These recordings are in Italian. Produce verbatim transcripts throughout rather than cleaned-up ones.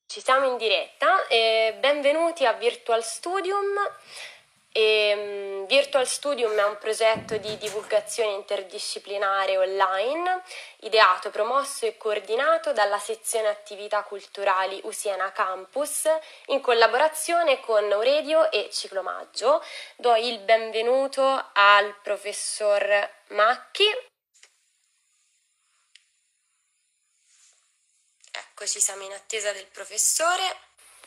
Ci siamo in diretta e benvenuti a Virtual Studium. E, um, Virtual Studium è un progetto di divulgazione interdisciplinare online ideato, promosso e coordinato dalla sezione attività culturali U Siena Campus in collaborazione con Auredio e Ciclomaggio. Do il benvenuto al professor Macchi. Eccoci, siamo in attesa del professore.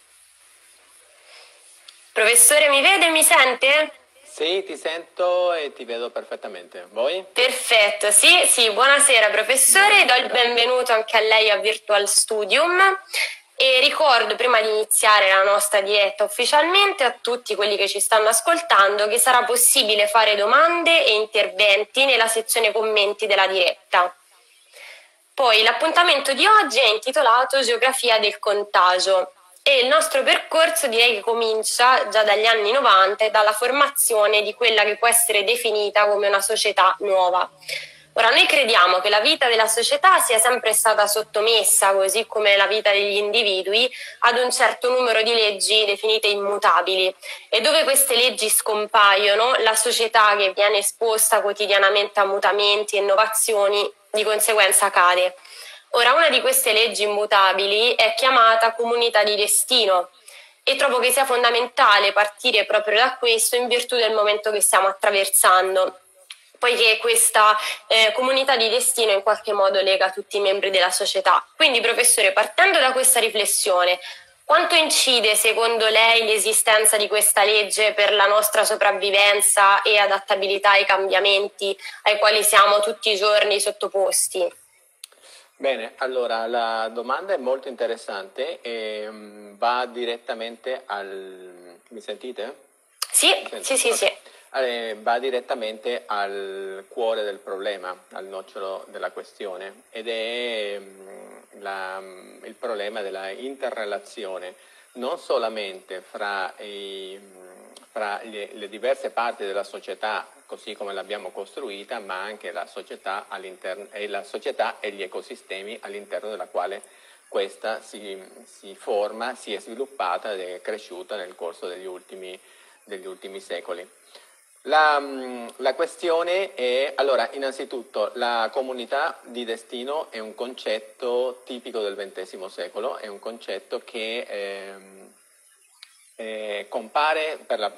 Professore, mi vede, mi sente? Sì, ti sento e ti vedo perfettamente. Voi? Perfetto, sì, sì, buonasera professore, do il benvenuto anche a lei a Virtual Studium e ricordo prima di iniziare la nostra diretta ufficialmente a tutti quelli che ci stanno ascoltando che sarà possibile fare domande e interventi nella sezione commenti della diretta. Poi l'appuntamento di oggi è intitolato Geografia del contagio e il nostro percorso direi che comincia già dagli anni novanta e dalla formazione di quella che può essere definita come una società nuova. Ora, noi crediamo che la vita della società sia sempre stata sottomessa, così come la vita degli individui, ad un certo numero di leggi definite immutabili e dove queste leggi scompaiono, la società che viene esposta quotidianamente a mutamenti e innovazioni di conseguenza cade. Ora, una di queste leggi immutabili è chiamata comunità di destino e trovo che sia fondamentale partire proprio da questo in virtù del momento che stiamo attraversando, poiché questa eh, comunità di destino in qualche modo lega tutti i membri della società. Quindi, professore, partendo da questa riflessione, quanto incide secondo lei l'esistenza di questa legge per la nostra sopravvivenza e adattabilità ai cambiamenti ai quali siamo tutti i giorni sottoposti? Bene, allora la domanda è molto interessante e um, va direttamente al... Mi sentite? Sì, Mi sì, sì, okay. sì. Allora, va direttamente al cuore del problema, al nocciolo della questione ed è um, la, um, il problema della interrelazione non solamente fra, i, fra le, le diverse parti della società così come l'abbiamo costruita, ma anche la società, all'interno, e la società e gli ecosistemi all'interno della quale questa si, si forma, si è sviluppata ed è cresciuta nel corso degli ultimi, degli ultimi secoli. La, la questione è, allora, innanzitutto, la comunità di destino è un concetto tipico del ventesimo secolo, è un concetto che eh, eh, compare per la...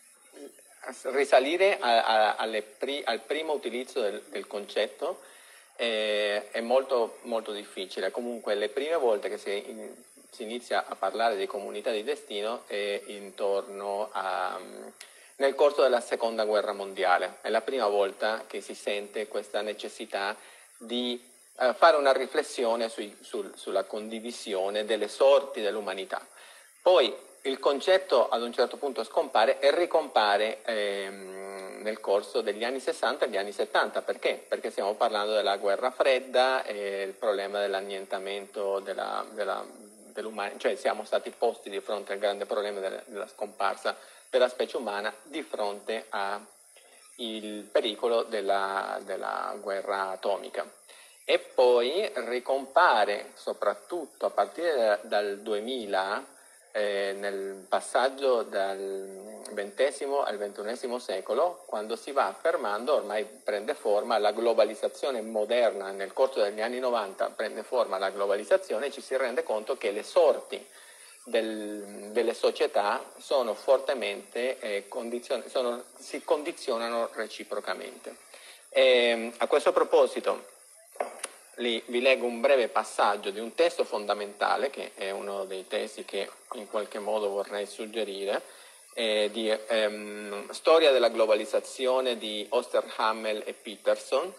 risalire a, a, alle pri, al primo utilizzo del, del concetto eh, è molto, molto difficile. Comunque le prime volte che si, in, si inizia a parlare di comunità di destino è intorno a, nel corso della seconda guerra mondiale. È la prima volta che si sente questa necessità di eh, fare una riflessione sui, sul, sulla condivisione delle sorti dell'umanità. Poi il concetto ad un certo punto scompare e ricompare ehm, nel corso degli anni sessanta e degli anni settanta. Perché? Perché stiamo parlando della guerra fredda e il problema dell'annientamento della, della, dell'umanità, cioè siamo stati posti di fronte al grande problema della, della scomparsa della specie umana di fronte al pericolo della, della guerra atomica. E poi ricompare soprattutto a partire da, dal duemila, Eh, nel passaggio dal ventesimo al ventunesimo secolo, quando si va affermando, ormai prende forma la globalizzazione moderna, nel corso degli anni novanta prende forma la globalizzazione e ci si rende conto che le sorti del, delle società sono fortemente eh, condizion- sono, si condizionano reciprocamente. E, a questo proposito Lì vi leggo un breve passaggio di un testo fondamentale, che è uno dei testi che in qualche modo vorrei suggerire, eh, di ehm, Storia della globalizzazione di Osterhammel e Peterson,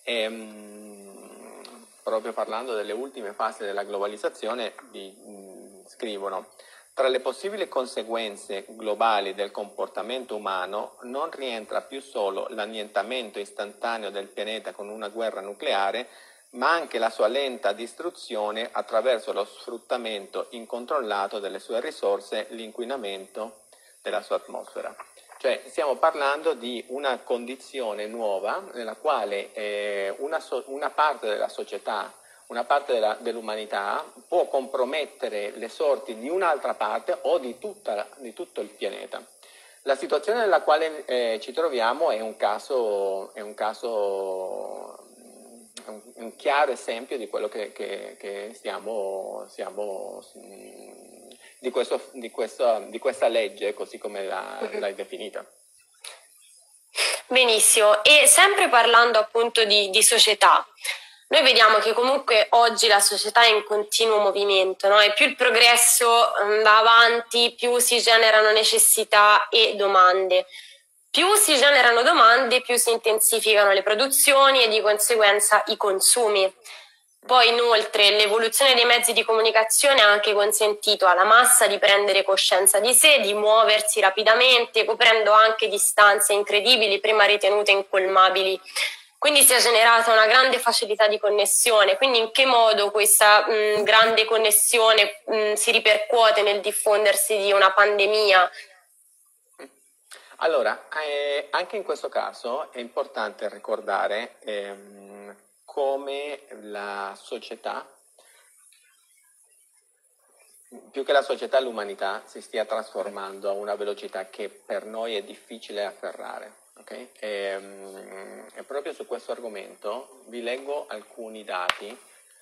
ehm, proprio parlando delle ultime fasi della globalizzazione, vi, mh, scrivono: tra le possibili conseguenze globali del comportamento umano non rientra più solo l'annientamento istantaneo del pianeta con una guerra nucleare, ma anche la sua lenta distruzione attraverso lo sfruttamento incontrollato delle sue risorse, l'inquinamento della sua atmosfera. Cioè stiamo parlando di una condizione nuova nella quale eh, una, so- una parte della società una parte della, dell'umanità può compromettere le sorti di un'altra parte o di, tutta, di tutto il pianeta. La situazione nella quale eh, ci troviamo è un caso, è un caso, un, un chiaro esempio di quello che, che, che stiamo, stiamo di, questo, di, questo, di questa legge, così come l'hai definita. Benissimo, e sempre parlando appunto di, di società, noi vediamo che comunque oggi la società è in continuo movimento, no? E più il progresso va avanti, più si generano necessità e domande. Più si generano domande, più si intensificano le produzioni e di conseguenza i consumi. Poi inoltre l'evoluzione dei mezzi di comunicazione ha anche consentito alla massa di prendere coscienza di sé, di muoversi rapidamente, coprendo anche distanze incredibili, prima ritenute incolmabili. Quindi si è generata una grande facilità di connessione. Quindi in che modo questa mh, grande connessione mh, si ripercuote nel diffondersi di una pandemia? Allora, eh, anche in questo caso è importante ricordare ehm, come la società, più che la società, l'umanità si stia trasformando a una velocità che per noi è difficile afferrare. Okay? E, e proprio su questo argomento vi leggo alcuni dati.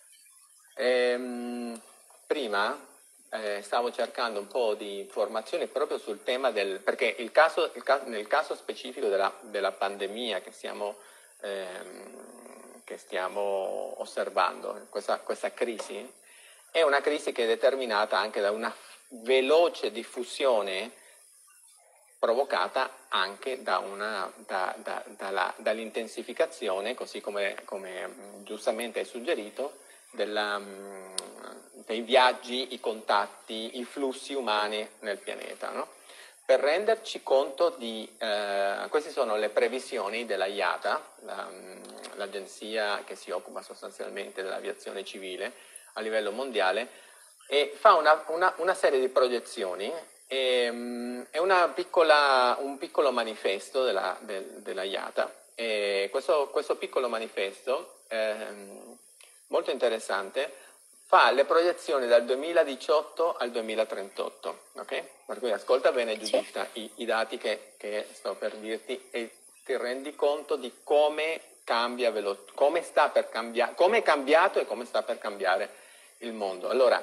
E, prima eh, stavo cercando un po' di informazioni proprio sul tema del... perché il caso, il caso, nel caso specifico della, della pandemia che stiamo, ehm, che stiamo osservando, questa, questa crisi, è una crisi che è determinata anche da una veloce diffusione provocata anche da una, da, da, da dall'intensificazione, così come, come giustamente hai suggerito, della, dei viaggi, i contatti, i flussi umani nel pianeta. No? Per renderci conto di, eh, queste sono le previsioni della I A T A, la, l'agenzia che si occupa sostanzialmente dell'aviazione civile a livello mondiale, e fa una, una, una serie di proiezioni. È una piccola, un piccolo manifesto della, del, della I A T A. E questo, questo piccolo manifesto, eh, molto interessante, fa le proiezioni dal duemiladiciotto al duemilatrentotto. Okay? Per cui ascolta bene, Giuditta, i, i dati che, che sto per dirti e ti rendi conto di come cambia velo- come sta per cambiare, come è cambiato e come sta per cambiare il mondo. Allora,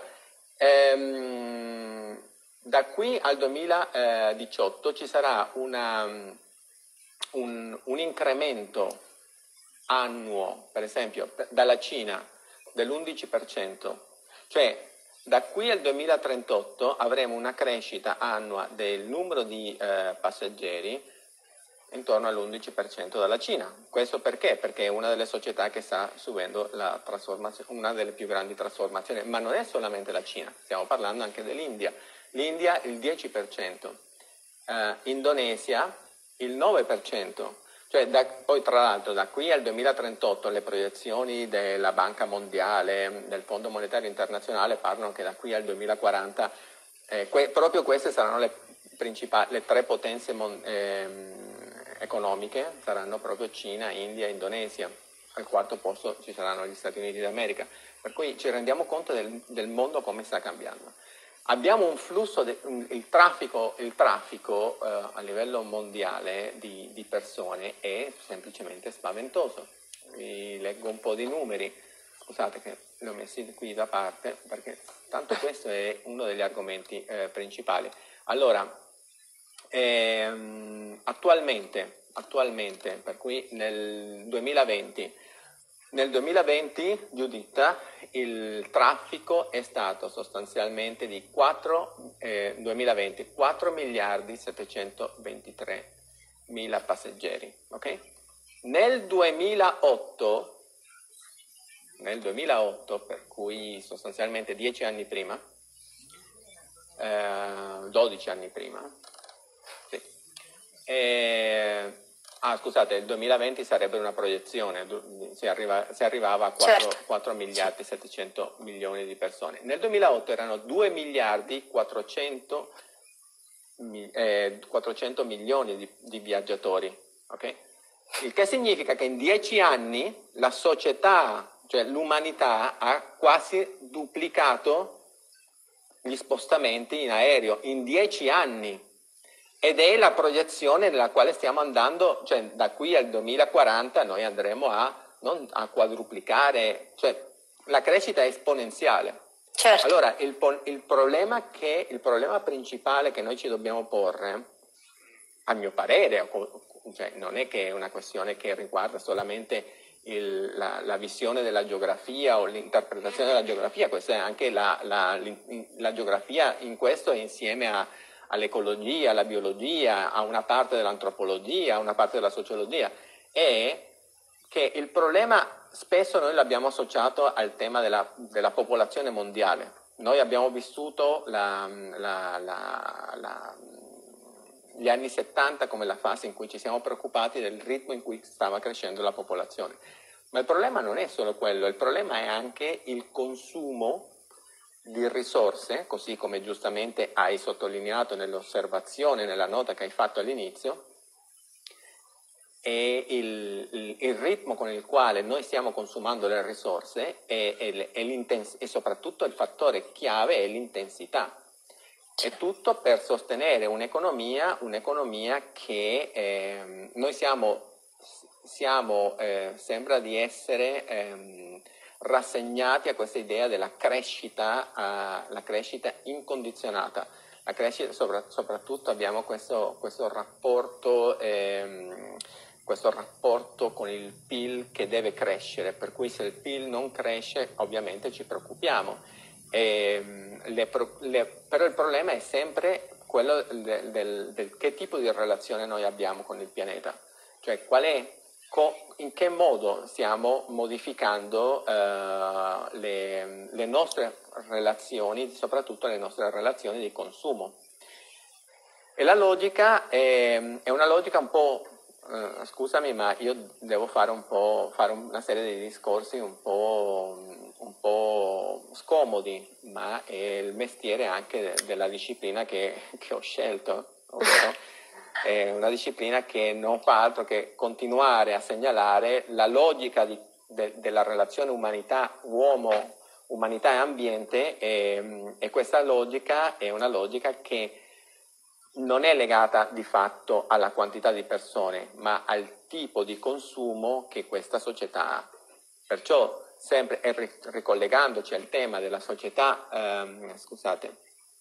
ehm, da qui al duemiladiciotto ci sarà una, un, un incremento annuo, per esempio, dalla Cina dell'undici per cento, cioè da qui al duemilatrentotto avremo una crescita annua del numero di eh, passeggeri intorno all'undici per cento dalla Cina. Questo perché? Perché è una delle società che sta subendo la trasformazione, una delle più grandi trasformazioni, ma non è solamente la Cina, stiamo parlando anche dell'India. L'India il dieci per cento, eh, Indonesia il nove per cento, cioè da, poi tra l'altro da qui al duemilatrentotto le proiezioni della Banca Mondiale, del Fondo Monetario Internazionale parlano che da qui al duemilaquaranta eh, que, proprio queste saranno le, principali, le tre potenze mon, eh, economiche, saranno proprio Cina, India e Indonesia. Al quarto posto ci saranno gli Stati Uniti d'America, per cui ci rendiamo conto del, del mondo come sta cambiando. Abbiamo un flusso, de, il traffico, il traffico eh, a livello mondiale di, di persone è semplicemente spaventoso. Vi leggo un po' di numeri, scusate che li ho messi qui da parte, perché tanto questo è uno degli argomenti eh, principali. Allora, ehm, attualmente, attualmente, per cui nel duemilaventi, Nel duemilaventi, Giuditta, il traffico è stato sostanzialmente di quattro, eh, duemilaventi, quattro miliardi settecentoventitré mila passeggeri. Okay? Nel duemilaotto, nel duemilaotto, per cui sostanzialmente dieci anni prima, eh, dodici anni prima, sì, eh, Ah, scusate, il duemilaventi sarebbe una proiezione, si, arriva, si arrivava a quattro, certo. quattro miliardi settecento milioni di persone. Nel duemilaotto erano due miliardi quattrocento, eh, quattrocento milioni di, di viaggiatori, okay? Il che significa che in dieci anni la società cioè l'umanità ha quasi duplicato gli spostamenti in aereo in dieci anni, ed è la proiezione nella quale stiamo andando, cioè da qui al duemilaquaranta noi andremo a, non a quadruplicare, cioè la crescita è esponenziale. Certo. Allora il, il, problema che, il problema principale che noi ci dobbiamo porre, a mio parere, cioè non è che è una questione che riguarda solamente il, la, la visione della geografia o l'interpretazione della geografia, questa è anche la, la, la geografia in questo è insieme a, all'ecologia, alla biologia, a una parte dell'antropologia, a una parte della sociologia, è che il problema spesso noi l'abbiamo associato al tema della, della popolazione mondiale. Noi abbiamo vissuto la, la, la, la, gli anni settanta come la fase in cui ci siamo preoccupati del ritmo in cui stava crescendo la popolazione. Ma il problema non è solo quello, il problema è anche il consumo di risorse, così come giustamente hai sottolineato nell'osservazione, nella nota che hai fatto all'inizio, e il, il, il ritmo con il quale noi stiamo consumando le risorse e, e, e, e soprattutto il fattore chiave è l'intensità. È tutto per sostenere un'economia, un'economia che eh, noi siamo, siamo eh, sembra di essere eh, rassegnati a questa idea della crescita, uh, la crescita incondizionata. La crescita, sopra, soprattutto abbiamo questo, questo rapporto ehm, questo rapporto con il P I L che deve crescere, per cui se il P I L non cresce ovviamente ci preoccupiamo. E, le, le, però il problema è sempre quello del, del, del che tipo di relazione noi abbiamo con il pianeta, cioè qual è, co, in che modo stiamo modificando uh, le, le nostre relazioni, soprattutto le nostre relazioni di consumo. E la logica è, è una logica un po', uh, scusami, ma io devo fare un po', fare una serie di discorsi un po', un po' scomodi, ma è il mestiere anche della disciplina che, che ho scelto, ovvero è una disciplina che non fa altro che continuare a segnalare la logica di, de, della relazione umanità-uomo, umanità e ambiente, e, e questa logica è una logica che non è legata di fatto alla quantità di persone, ma al tipo di consumo che questa società ha. Perciò, sempre ricollegandoci al tema della società, ehm, scusate,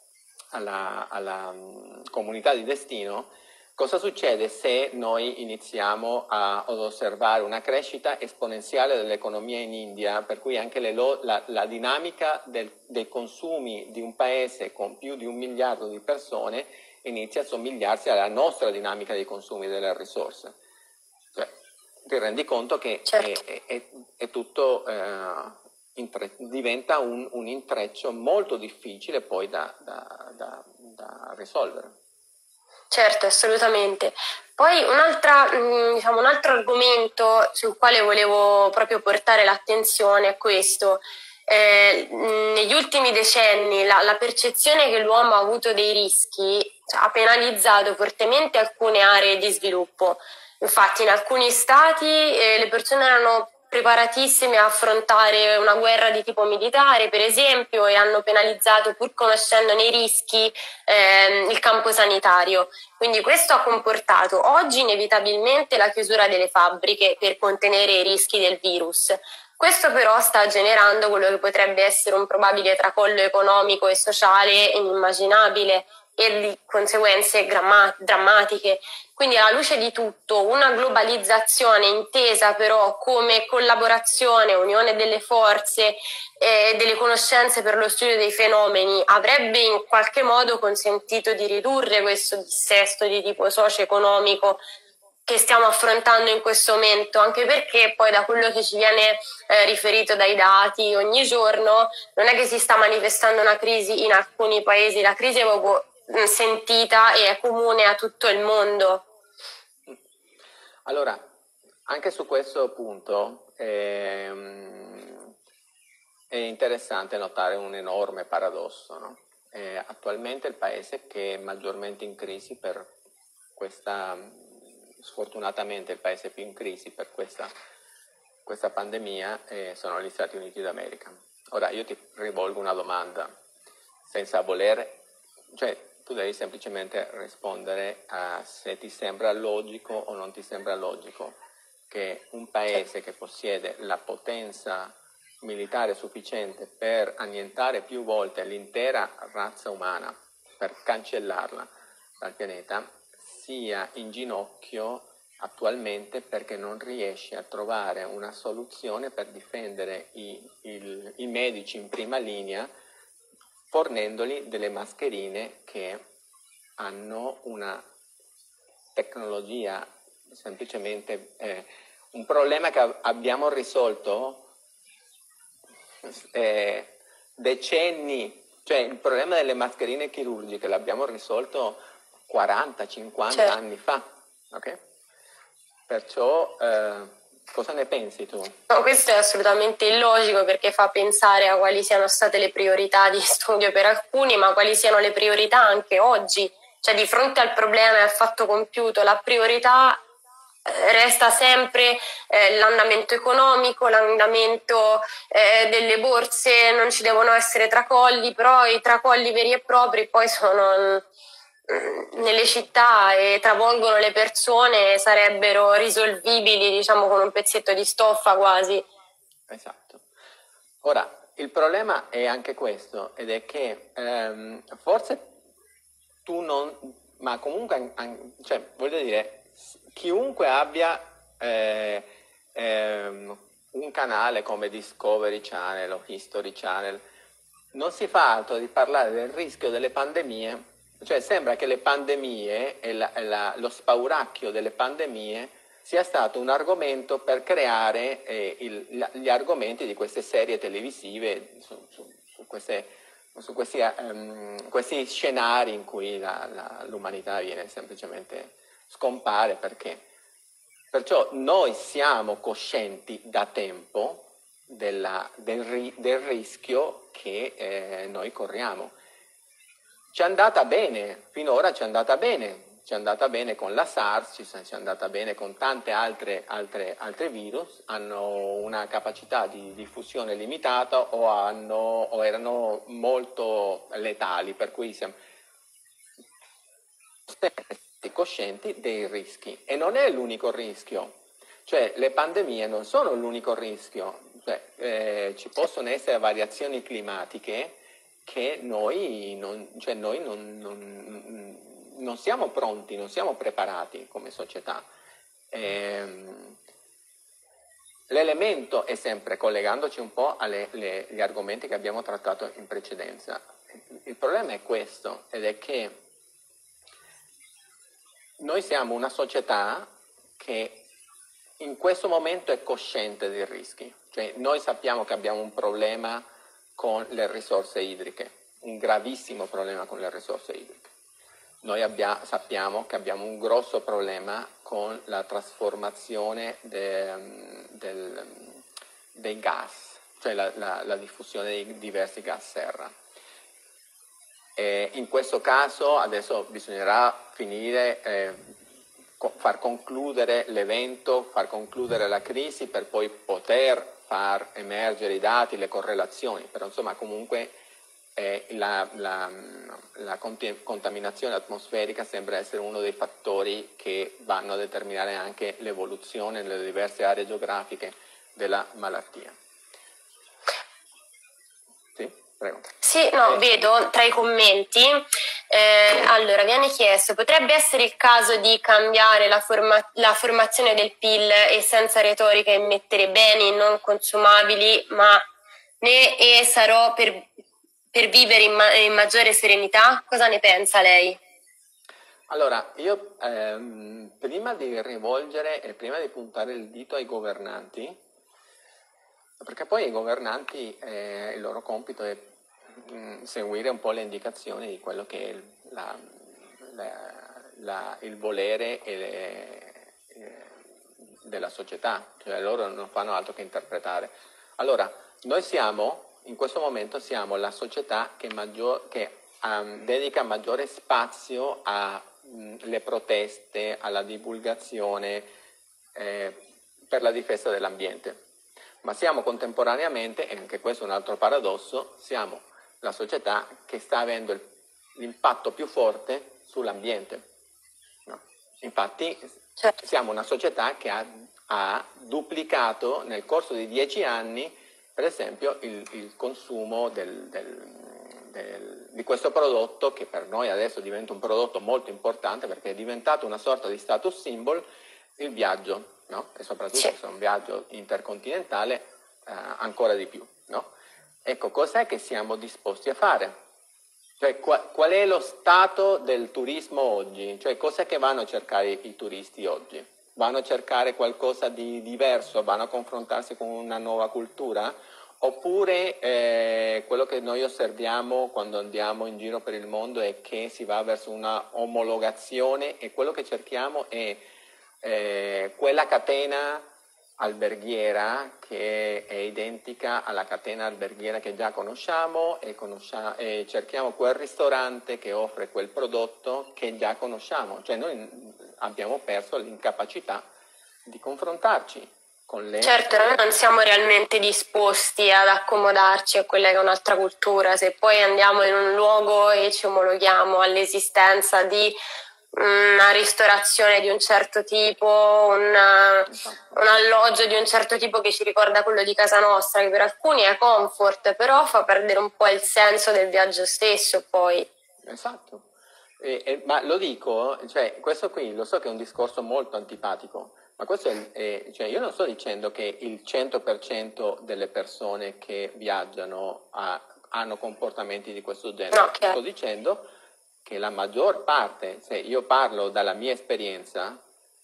alla, alla um, comunità di destino, cosa succede se noi iniziamo a, ad osservare una crescita esponenziale dell'economia in India, per cui anche le lo, la, la dinamica del, dei consumi di un paese con più di un miliardo di persone inizia a somigliarsi alla nostra dinamica dei consumi delle risorse. Cioè, ti rendi conto che certo. è, è, è tutto, eh, intre, diventa un, un intreccio molto difficile poi da, da, da, da risolvere. Certo, assolutamente. Poi un'altra, diciamo, un altro argomento sul quale volevo proprio portare l'attenzione è questo. Eh, negli ultimi decenni la, la percezione che l'uomo ha avuto dei rischi, cioè, ha penalizzato fortemente alcune aree di sviluppo. Infatti in alcuni stati eh, le persone erano preparatissime a affrontare una guerra di tipo militare, per esempio, e hanno penalizzato, pur conoscendone i rischi, eh, il campo sanitario. Quindi questo ha comportato oggi inevitabilmente la chiusura delle fabbriche per contenere i rischi del virus. Questo però sta generando quello che potrebbe essere un probabile tracollo economico e sociale inimmaginabile e di conseguenze drammatiche. Quindi alla luce di tutto, una globalizzazione intesa però come collaborazione, unione delle forze e eh, delle conoscenze per lo studio dei fenomeni avrebbe in qualche modo consentito di ridurre questo dissesto di tipo socio-economico che stiamo affrontando in questo momento, anche perché poi da quello che ci viene eh, riferito dai dati ogni giorno non è che si sta manifestando una crisi in alcuni paesi, la crisi è proprio sentita e è comune a tutto il mondo. Allora, anche su questo punto ehm, è interessante notare un enorme paradosso, no? Eh, attualmente il paese che è maggiormente in crisi per questa, sfortunatamente il paese più in crisi per questa questa pandemia eh, sono gli Stati Uniti d'America. Ora io ti rivolgo una domanda, senza voler, cioè tu devi semplicemente rispondere a se ti sembra logico o non ti sembra logico che un paese che possiede la potenza militare sufficiente per annientare più volte l'intera razza umana, per cancellarla dal pianeta, sia in ginocchio attualmente perché non riesce a trovare una soluzione per difendere i, il, i medici in prima linea, fornendoli delle mascherine che hanno una tecnologia semplicemente eh, un problema che abbiamo risolto eh, decenni, cioè il problema delle mascherine chirurgiche l'abbiamo risolto quaranta cinquanta Certo. anni fa, ok? Perciò eh, cosa ne pensi tu? No, questo è assolutamente illogico perché fa pensare a quali siano state le priorità di studio per alcuni, ma quali siano le priorità anche oggi. Cioè di fronte al problema e al fatto compiuto, la priorità eh, resta sempre eh, l'andamento economico, l'andamento eh, delle borse, non ci devono essere tracolli, però i tracolli veri e propri poi sono mh, nelle città e travolgono le persone, sarebbero risolvibili, diciamo, con un pezzetto di stoffa quasi. Esatto. Ora, il problema è anche questo, ed è che ehm, forse tu non, ma comunque, cioè, voglio dire, chiunque abbia eh, ehm, un canale come Discovery Channel o History Channel, non si fa altro di parlare del rischio delle pandemie, cioè sembra che le pandemie e, la, e la, lo spauracchio delle pandemie sia stato un argomento per creare eh, il, gli argomenti di queste serie televisive su, su, su queste su questi, um, questi scenari in cui la, la, l'umanità viene semplicemente scompare, perché perciò noi siamo coscienti da tempo della, del, del rischio che eh, noi corriamo. Ci è andata bene, finora ci è andata bene, ci è andata bene con la SARS, ci è andata bene con tante altre, altre, altre virus, hanno una capacità di diffusione limitata o, hanno, o erano molto letali, per cui siamo coscienti dei rischi. E non è l'unico rischio, cioè le pandemie non sono l'unico rischio, cioè, eh, ci possono essere variazioni climatiche che noi non, cioè noi non, non non siamo pronti, non siamo preparati come società. Ehm, l'elemento è sempre, collegandoci un po' agli argomenti che abbiamo trattato in precedenza, il problema è questo, ed è che noi siamo una società che in questo momento è cosciente dei rischi, cioè noi sappiamo che abbiamo un problema con le risorse idriche, un gravissimo problema con le risorse idriche. Noi abbia, sappiamo che abbiamo un grosso problema con la trasformazione de, del, dei gas, cioè la, la, la diffusione di diversi gas serra. E in questo caso adesso bisognerà finire, eh, far concludere l'evento, far concludere la crisi per poi poter far emergere i dati, le correlazioni, però insomma comunque Eh, la, la, la contaminazione atmosferica sembra essere uno dei fattori che vanno a determinare anche l'evoluzione nelle diverse aree geografiche della malattia. Sì, prego. Sì, no, eh. vedo tra i commenti, eh, allora viene chiesto, potrebbe essere il caso di cambiare la, forma- la formazione del P I L e senza retorica immettere beni non consumabili, ma ne e sarò per... per vivere in, ma- in maggiore serenità? Cosa ne pensa lei? Allora, io ehm, prima di rivolgere e prima di puntare il dito ai governanti, perché poi i governanti, eh, il loro compito è mh, seguire un po' le indicazioni di quello che è la, la, la, il volere e le, eh, della società, cioè loro non fanno altro che interpretare. Allora, noi siamo... In questo momento siamo la società che, maggior, che um, dedica maggiore spazio alle proteste, alla divulgazione eh, per la difesa dell'ambiente. ma siamo contemporaneamente, e anche questo è un altro paradosso, siamo la società che sta avendo il, l'impatto più forte sull'ambiente. No? Infatti Certo. siamo una società che ha, ha duplicato nel corso di dieci anni, per esempio, il, il consumo del, del, del, di questo prodotto, che per noi adesso diventa un prodotto molto importante perché è diventato una sorta di status symbol, il viaggio. No? E soprattutto Sì. se è un viaggio intercontinentale eh, ancora di più. No? Ecco, cos'è che siamo disposti a fare? Cioè, qual, qual è lo stato del turismo oggi? Cioè, cos'è che vanno a cercare i, i turisti oggi? Vanno a cercare qualcosa di diverso? Vanno a confrontarsi con una nuova cultura? Oppure eh, quello che noi osserviamo quando andiamo in giro per il mondo è che si va verso una omologazione e quello che cerchiamo è Eh, quella catena alberghiera che è identica alla catena alberghiera che già conosciamo e, conosciamo, e cerchiamo quel ristorante che offre quel prodotto che già conosciamo. Cioè noi abbiamo perso l'incapacità di confrontarci con le... Certo, noi non siamo realmente disposti ad accomodarci a quella che è un'altra cultura. Se poi andiamo in un luogo e ci omologhiamo all'esistenza di una ristorazione di un certo tipo, una, un alloggio di un certo tipo che ci ricorda quello di casa nostra, che per alcuni è comfort, però fa perdere un po' il senso del viaggio stesso poi. Esatto, e, e, ma lo dico, cioè questo qui lo so che è un discorso molto antipatico, ma questo è, è cioè io non sto dicendo che il cento per cento delle persone che viaggiano ha, hanno comportamenti di questo genere, No, sto dicendo che la maggior parte, se io parlo dalla mia esperienza,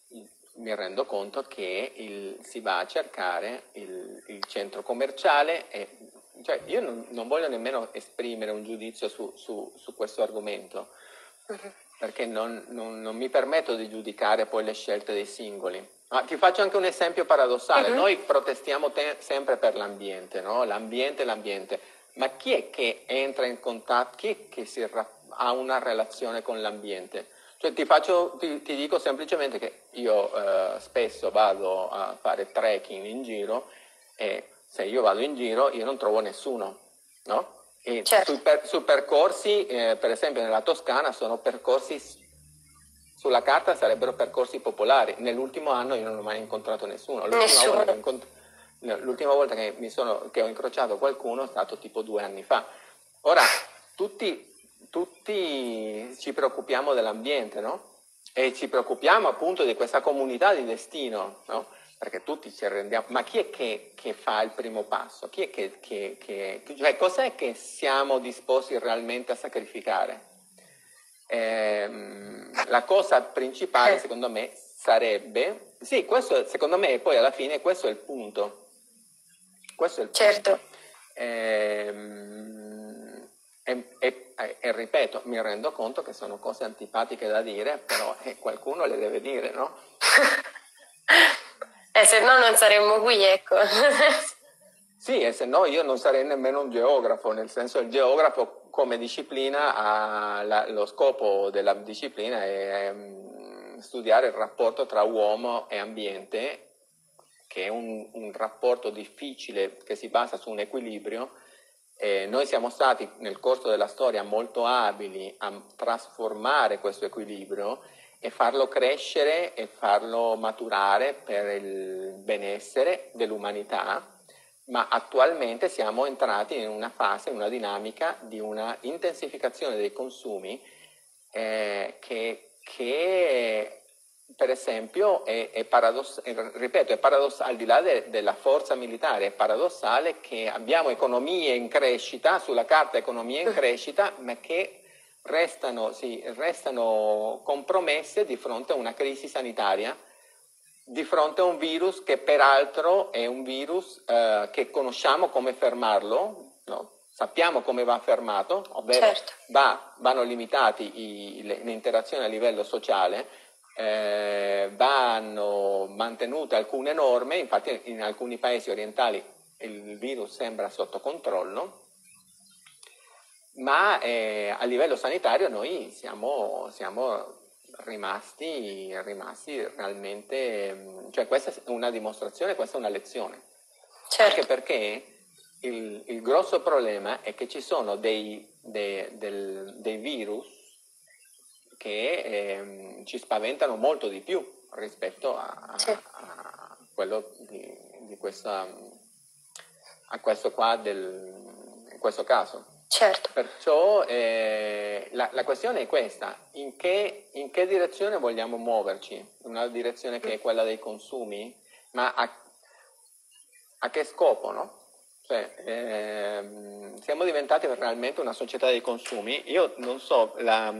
mi rendo conto che il, si va a cercare il, il centro commerciale e cioè io non, non voglio nemmeno esprimere un giudizio su, su, su questo argomento, uh-huh. perché non, non, non mi permetto di giudicare poi le scelte dei singoli. Ma ti faccio anche un esempio paradossale, uh-huh. Noi protestiamo te- sempre per l'ambiente, no? L'ambiente, l'ambiente, ma chi è che entra in contatto, chi è che si rapporta? Ha una relazione con l'ambiente. Cioè ti, faccio, ti, ti dico semplicemente che io eh, spesso vado a fare trekking in giro e se io vado in giro io non trovo nessuno, no? E certo. sui, per, su percorsi, eh, per esempio nella Toscana, sono percorsi, sulla carta sarebbero percorsi popolari. Nell'ultimo anno io non ho mai incontrato nessuno. L'ultima nessuno. volta, che, incont- l'ultima volta che, mi sono, che ho incrociato qualcuno è stato tipo due anni fa. Ora, tutti... tutti ci preoccupiamo dell'ambiente, no? E ci preoccupiamo appunto di questa comunità di destino, no? Perché tutti ci arrendiamo. Ma chi è che, che fa il primo passo? Chi è che, che, che, cioè, cos'è che siamo disposti realmente a sacrificare? Ehm, la cosa principale, secondo me, sarebbe... Sì, questo secondo me poi alla fine questo è il punto. Questo è il punto. Certo. Ehm, E, e, e ripeto, mi rendo conto che sono cose antipatiche da dire, però eh, qualcuno le deve dire, no? eh, se no non saremmo qui, ecco. Sì, e se no io non sarei nemmeno un geografo, nel senso il geografo come disciplina ha la, lo scopo della disciplina è um, studiare il rapporto tra uomo e ambiente, che è un, un rapporto difficile che si basa su un equilibrio. Eh, noi siamo stati nel corso della storia molto abili a trasformare questo equilibrio e farlo crescere e farlo maturare per il benessere dell'umanità, ma attualmente siamo entrati in una fase, in una dinamica di una intensificazione dei consumi eh, che, che per esempio è, è paradossale, ripeto, è paradossale, al di là de, della forza militare, è paradossale che abbiamo economie in crescita, sulla carta economie in crescita, ma che restano, sì, restano compromesse di fronte a una crisi sanitaria, di fronte a un virus che peraltro è un virus eh, che conosciamo come fermarlo, no? Sappiamo come va fermato, ovvero certo. va, vanno limitati i, le, le interazioni a livello sociale, Eh, vanno mantenute alcune norme, infatti in alcuni paesi orientali il virus sembra sotto controllo, ma eh, a livello sanitario noi siamo, siamo rimasti, rimasti realmente, cioè questa è una dimostrazione, questa è una lezione. Certo. Anche perché il, il grosso problema è che ci sono dei, dei, del, dei virus che eh, ci spaventano molto di più rispetto a, a, Sì. a quello di, di questa, a questo qua del, in questo caso. Certo. Perciò eh, la, la questione è questa: in che, in che direzione vogliamo muoverci? Una direzione che è quella dei consumi, ma a, a che scopo, no? Cioè, eh, siamo diventati realmente una società dei consumi. Io non so, la,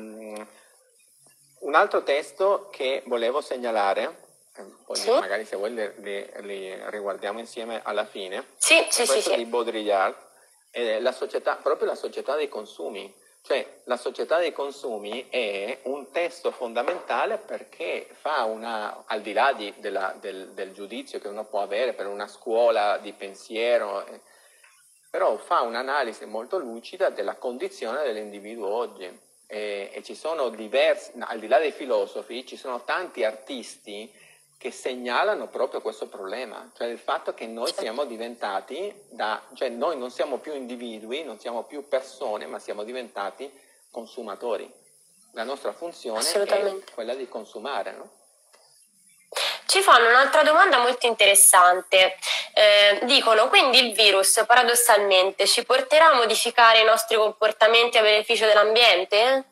un altro testo che volevo segnalare, poi Sì. magari se vuoi li, li, li riguardiamo insieme alla fine, Sì, è sì, questo sì, di sì. Baudrillard, è la società, proprio la società dei consumi. Cioè, la società dei consumi è un testo fondamentale perché fa una, al di là di, della, del, del giudizio che uno può avere per una scuola di pensiero, eh, però fa un'analisi molto lucida della condizione dell'individuo oggi. E, e ci sono diversi, al di là dei filosofi, ci sono tanti artisti che segnalano proprio questo problema, cioè il fatto che noi siamo diventati, da, cioè noi non siamo più individui, non siamo più persone, ma siamo diventati consumatori. La nostra funzione è quella di consumare, no? Ci fanno un'altra domanda molto interessante. Eh, dicono, quindi il virus paradossalmente ci porterà a modificare i nostri comportamenti a beneficio dell'ambiente?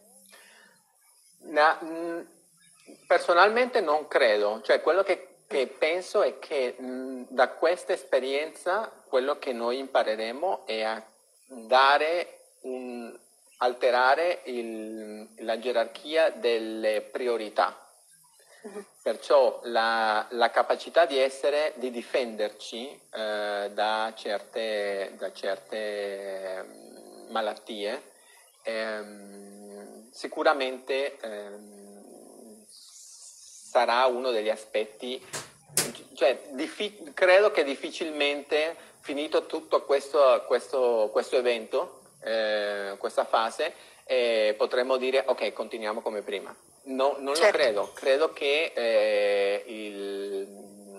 Na, mh, personalmente non credo, cioè quello che, che penso è che mh, da questa esperienza quello che noi impareremo è a dare un, alterare il, la gerarchia delle priorità. Perciò la, la capacità di essere, di difenderci eh, da certe, da certe malattie ehm, sicuramente ehm, sarà uno degli aspetti, cioè diffi- credo che difficilmente, finito tutto questo, questo, questo evento, eh, questa fase, eh, potremmo dire ok, continuiamo come prima. No, non certo. lo credo, credo che eh, il,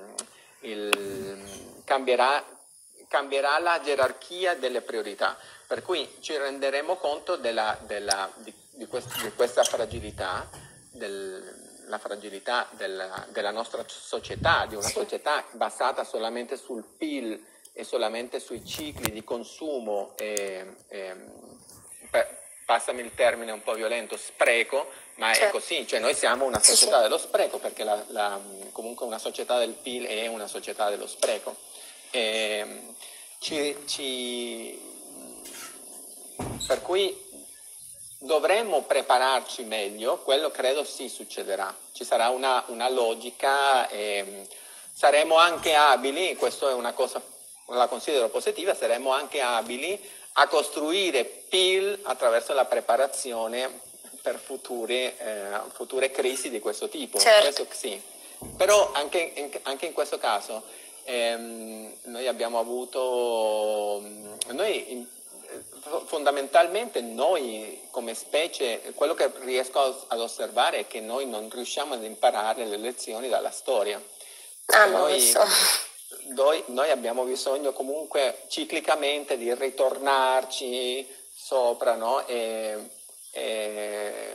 il, cambierà, cambierà la gerarchia delle priorità, per cui ci renderemo conto della, della, di, di, quest, di questa fragilità, del, la fragilità della, della nostra società, di una sì. società basata solamente sul P I L e solamente sui cicli di consumo e, e per, passami il termine un po' violento, spreco, ma certo. è così, cioè noi siamo una società sì. dello spreco, perché la, la, comunque una società del P I L è una società dello spreco. E, ci, ci, per cui dovremmo prepararci meglio, quello credo sì succederà, ci sarà una, una logica, e saremo anche abili, questa è una cosa, la considero positiva, saremo anche abili a costruire P I L attraverso la preparazione per future, eh, future crisi di questo tipo. Certo. Questo sì. Però anche in, anche in questo caso ehm, noi abbiamo avuto, noi in, fondamentalmente noi come specie, quello che riesco ad osservare è che noi non riusciamo ad imparare le lezioni dalla storia. Ah, noi, non so. Noi, noi abbiamo bisogno comunque ciclicamente di ritornarci sopra, no? E, e,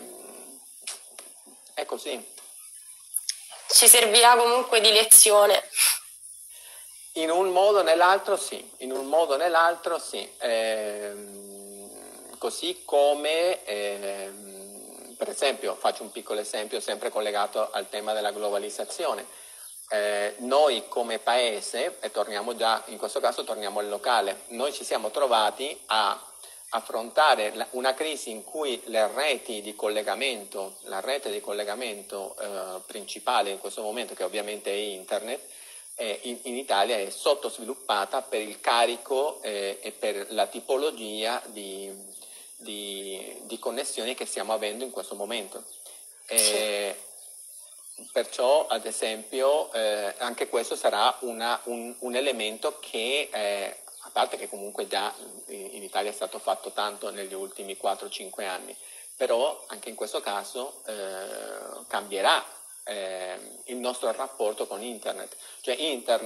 è così. Ci servirà comunque di lezione. In un modo o nell'altro sì, in un modo o nell'altro sì. Eh, così come, eh, per esempio, faccio un piccolo esempio sempre collegato al tema della globalizzazione. Eh, noi come paese, e torniamo già, in questo caso torniamo al locale, noi ci siamo trovati a affrontare una crisi in cui le reti di collegamento, la rete di collegamento eh, principale in questo momento, che ovviamente è internet, eh, in, in Italia è sottosviluppata per il carico eh, e per la tipologia di, di, di connessioni che stiamo avendo in questo momento. Eh, sì. Perciò, ad esempio, eh, anche questo sarà una, un, un elemento che, eh, a parte che comunque già in Italia è stato fatto tanto negli ultimi quattro cinque anni, però anche in questo caso eh, cambierà eh, il nostro rapporto con internet. Cioè internet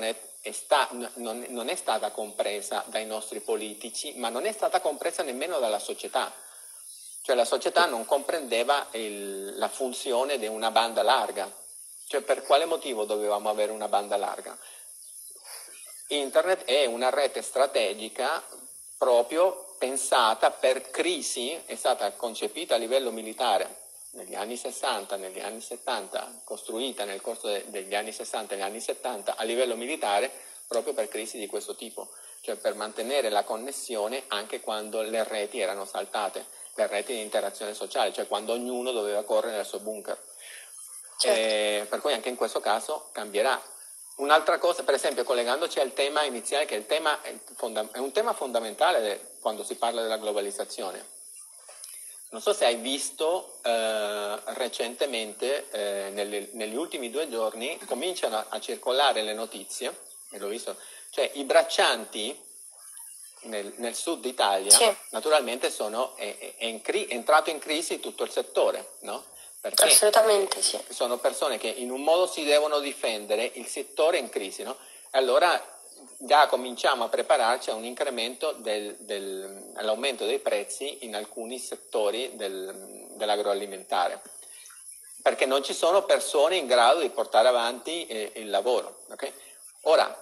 è sta, non, non è stata compresa dai nostri politici, ma non è stata compresa nemmeno dalla società. Cioè la società non comprendeva il, la funzione di una banda larga. Cioè per quale motivo dovevamo avere una banda larga? Internet è una rete strategica proprio pensata per crisi, è stata concepita a livello militare negli anni sessanta, negli anni settanta, costruita nel corso de, degli anni sessanta e negli anni settanta a livello militare proprio per crisi di questo tipo, cioè per mantenere la connessione anche quando le reti erano saltate, le reti di interazione sociale, cioè quando ognuno doveva correre nel suo bunker. Certo. Eh, per cui anche in questo caso cambierà. Un'altra cosa, per esempio, collegandoci al tema iniziale, che il tema è, fonda- è un tema fondamentale quando si parla della globalizzazione. Non so se hai visto eh, recentemente, eh, nelle, negli ultimi due giorni, cominciano a, a circolare le notizie, e l'ho visto, cioè i braccianti nel, nel sud Italia, sì, naturalmente sono, è, è, in cri- è entrato in crisi tutto il settore, no? Perché assolutamente sì. Sono persone che in un modo si devono difendere, il settore è in crisi, no? E allora già cominciamo a prepararci a un incremento del, del, all'aumento dei prezzi in alcuni settori del, dell'agroalimentare, perché non ci sono persone in grado di portare avanti eh, il lavoro. Okay? Ora,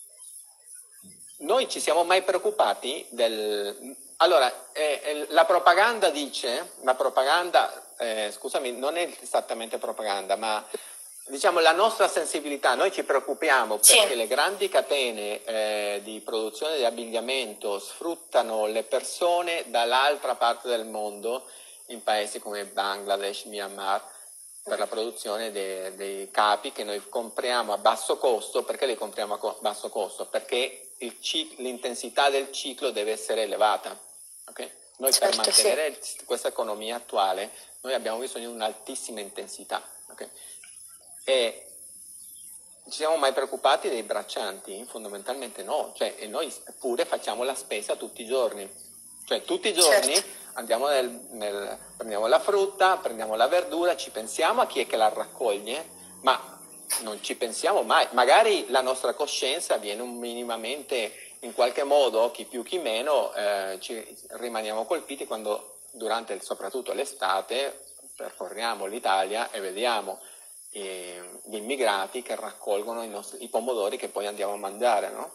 noi ci siamo mai preoccupati del... Allora, eh, la propaganda dice, la propaganda, eh, scusami, non è esattamente propaganda, ma diciamo la nostra sensibilità, noi ci preoccupiamo perché sì, le grandi catene eh, di produzione di abbigliamento sfruttano le persone dall'altra parte del mondo, in paesi come Bangladesh, Myanmar, per la produzione dei, dei capi che noi compriamo a basso costo. Perché li compriamo a co- basso costo? Perché il cic- l'intensità del ciclo deve essere elevata. Okay? Noi certo, per mantenere sì, questa economia attuale, noi abbiamo bisogno di un'altissima intensità. Okay? E ci siamo mai preoccupati dei braccianti? Fondamentalmente no, cioè, e noi pure facciamo la spesa tutti i giorni, cioè tutti i giorni certo, andiamo nel, nel, prendiamo la frutta, prendiamo la verdura, ci pensiamo a chi è che la raccoglie, ma non ci pensiamo mai, magari la nostra coscienza viene un minimamente, in qualche modo, chi più chi meno, eh, ci rimaniamo colpiti quando durante il, soprattutto l'estate percorriamo l'Italia e vediamo gli immigrati che raccolgono i, nostri, i pomodori che poi andiamo a mangiare, no?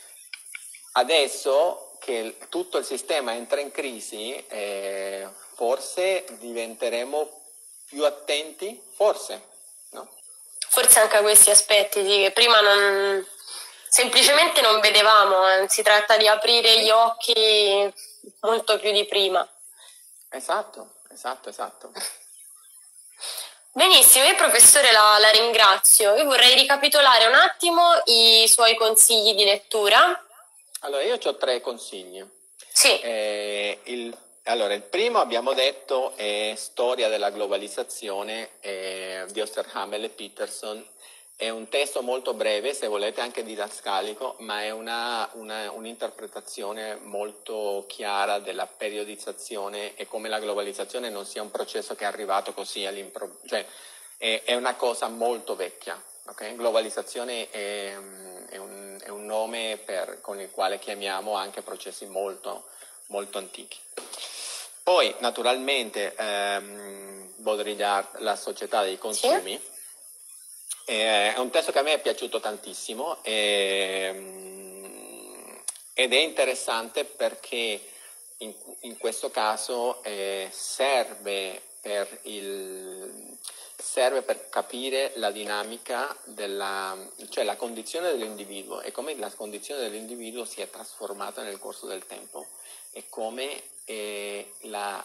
Adesso che tutto il sistema entra in crisi, eh, forse diventeremo più attenti, forse, no? Forse anche a questi aspetti sì, che prima non, semplicemente non vedevamo, eh, si tratta di aprire gli occhi molto più di prima. Esatto, esatto, esatto. Benissimo, io professore la, la ringrazio. Io vorrei ricapitolare un attimo i suoi consigli di lettura. Allora, io ho tre consigli. Sì. Eh, il, allora, il primo abbiamo detto è Storia della globalizzazione eh, di Osterhammel e Peterson. È un testo molto breve, se volete anche didascalico, ma è una, una, un'interpretazione molto chiara della periodizzazione e come la globalizzazione non sia un processo che è arrivato così all'improvviso, cioè è, è una cosa molto vecchia. Okay? Globalizzazione è, è, un, è un nome per, con il quale chiamiamo anche processi molto, molto antichi. Poi, naturalmente, ehm, Baudrillard, La società dei consumi. Sì. È un testo che a me è piaciuto tantissimo e, ed è interessante perché in, in questo caso eh, serve, per il, serve per capire la dinamica della, cioè la condizione dell'individuo e come la condizione dell'individuo si è trasformata nel corso del tempo e come eh, la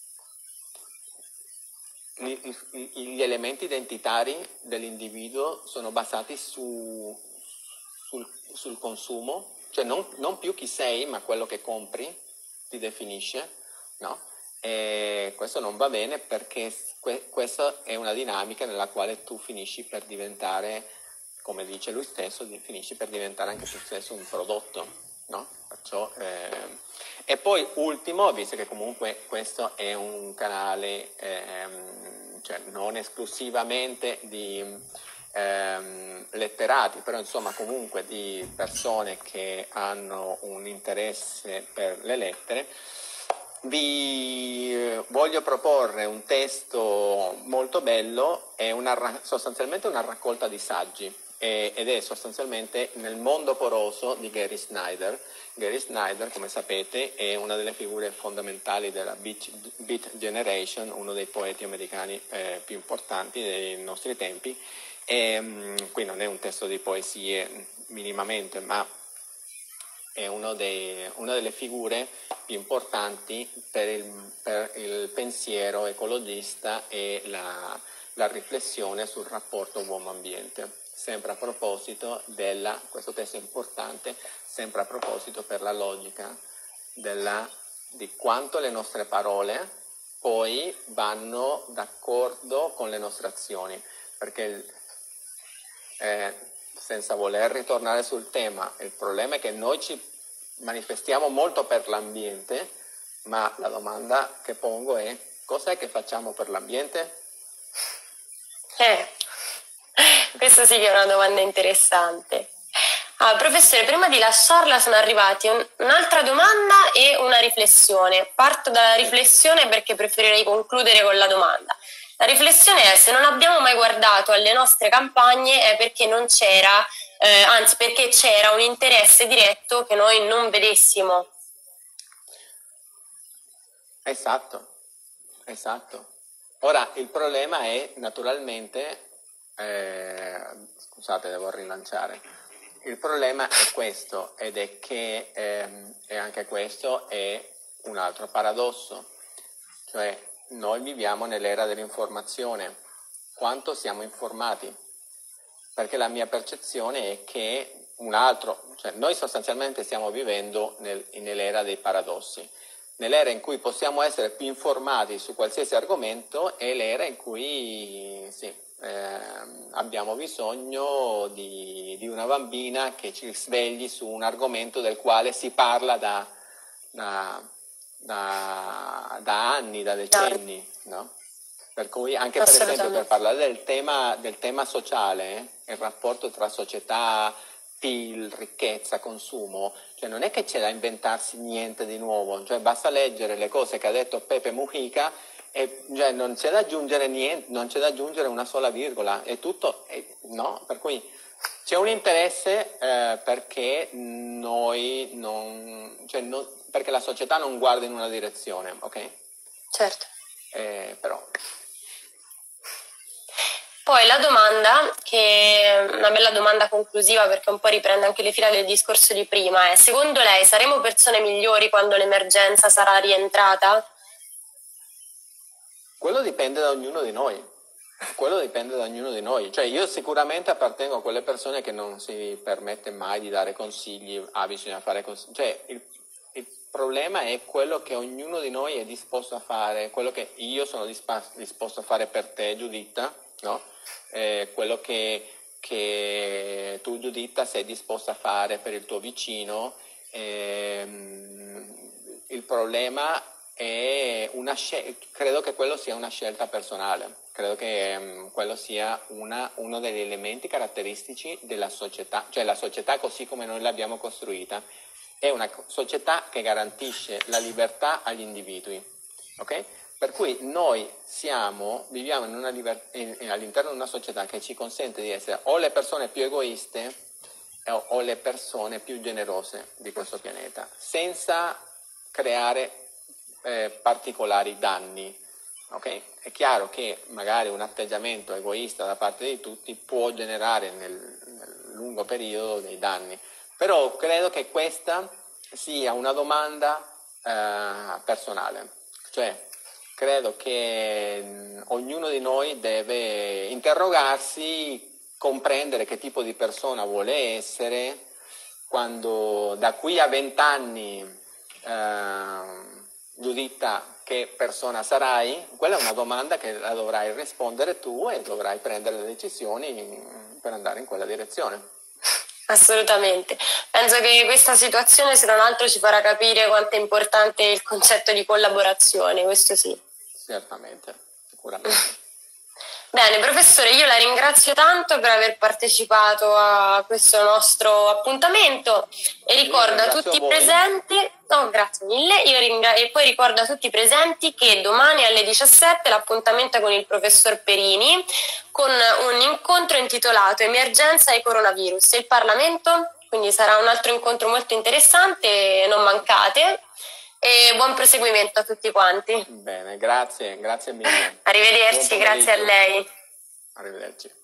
gli elementi identitari dell'individuo sono basati su, sul, sul consumo, cioè non, non più chi sei, ma quello che compri ti definisce, no? E questo non va bene perché que, questa è una dinamica nella quale tu finisci per diventare, come dice lui stesso, finisci per diventare anche tu stesso un prodotto, no? Perciò, eh, e poi ultimo, visto che comunque questo è un canale ehm, cioè non esclusivamente di, ehm, letterati, però insomma comunque di persone che hanno un interesse per le lettere, vi voglio proporre un testo molto bello, è una, sostanzialmente una raccolta di saggi eh, ed è sostanzialmente Nel mondo poroso di Gary Snyder. Gary Snyder, come sapete, è una delle figure fondamentali della Beat, Beat Generation, uno dei poeti americani eh, più importanti dei nostri tempi. E, mh, qui non è un testo di poesie minimamente, ma è uno dei, una delle figure più importanti per il, per il pensiero ecologista e la, la riflessione sul rapporto uomo-ambiente. Sempre a proposito della, questo testo è importante, sempre a proposito per la logica della, di quanto le nostre parole poi vanno d'accordo con le nostre azioni, perché eh, senza voler ritornare sul tema, il problema è che noi ci manifestiamo molto per l'ambiente, ma la domanda che pongo è: cos'è che facciamo per l'ambiente? Eh, questa sì che è una domanda interessante. Ah, professore, prima di lasciarla sono arrivati un, un'altra domanda e una riflessione. Parto dalla riflessione perché preferirei concludere con la domanda. La riflessione è: se non abbiamo mai guardato alle nostre campagne è perché non c'era, eh, anzi perché c'era un interesse diretto che noi non vedessimo. Esatto, esatto. Ora, il problema è naturalmente, eh, scusate, devo rilanciare, il problema è questo, ed è che, ehm, e anche questo è un altro paradosso, cioè noi viviamo nell'era dell'informazione. Quanto siamo informati? Perché la mia percezione è che un altro, cioè noi sostanzialmente stiamo vivendo nel, nell'era dei paradossi. Nell'era in cui possiamo essere più informati su qualsiasi argomento è l'era in cui sì, eh, abbiamo bisogno di, di una bambina che ci svegli su un argomento del quale si parla da, da, da, da anni, da decenni, no? Per cui anche per esempio per parlare del tema, del tema sociale, eh, il rapporto tra società, P I L, ricchezza, consumo, cioè non è che c'è da inventarsi niente di nuovo, cioè basta leggere le cose che ha detto Pepe Mujica e cioè, non c'è da aggiungere niente, non c'è da aggiungere una sola virgola, è tutto, è, no? Per cui c'è un interesse eh, perché noi non, cioè non, perché la società non guarda in una direzione, ok? Certo. Eh, però... Poi la domanda, che è una bella domanda conclusiva perché un po' riprende anche le fila del discorso di prima, è: secondo lei saremo persone migliori quando l'emergenza sarà rientrata? Quello dipende da ognuno di noi, quello dipende da ognuno di noi, cioè io sicuramente appartengo a quelle persone che non si permette mai di dare consigli, ah bisogna fare consigli, cioè il, il problema è quello che ognuno di noi è disposto a fare, quello che io sono disposto a fare per te, Giuditta, no? Eh, quello che, che tu, Giuditta, sei disposta a fare per il tuo vicino. Ehm, il problema è una scelta, credo che quello sia una scelta personale, credo che um, quello sia una, uno degli elementi caratteristici della società, cioè la società così come noi l'abbiamo costruita è una società che garantisce la libertà agli individui, ok? Per cui noi siamo, viviamo in una liber- in, in, all'interno di una società che ci consente di essere o le persone più egoiste o, o le persone più generose di questo pianeta, senza creare eh, particolari danni. Okay? È chiaro che magari un atteggiamento egoista da parte di tutti può generare nel, nel lungo periodo dei danni, però credo che questa sia una domanda eh, personale, cioè credo che mh, ognuno di noi deve interrogarsi, comprendere che tipo di persona vuole essere, quando da qui a vent'anni eh, Giuditta, che persona sarai? Quella è una domanda che la dovrai rispondere tu e dovrai prendere le decisioni per andare in quella direzione. Assolutamente. Penso che questa situazione, se non altro, ci farà capire quanto è importante il concetto di collaborazione, questo sì. Certamente, sicuramente. Bene, professore, io la ringrazio tanto per aver partecipato a questo nostro appuntamento e ricordo a tutti i presenti, no, grazie mille, io ringra- e poi ricordo a tutti i presenti che domani alle diciassette l'appuntamento è con il professor Perini con un incontro intitolato Emergenza e coronavirus e il Parlamento, quindi sarà un altro incontro molto interessante, non mancate. E buon proseguimento a tutti quanti. Bene, grazie, grazie mille. Arrivederci, grazie a lei. Arrivederci.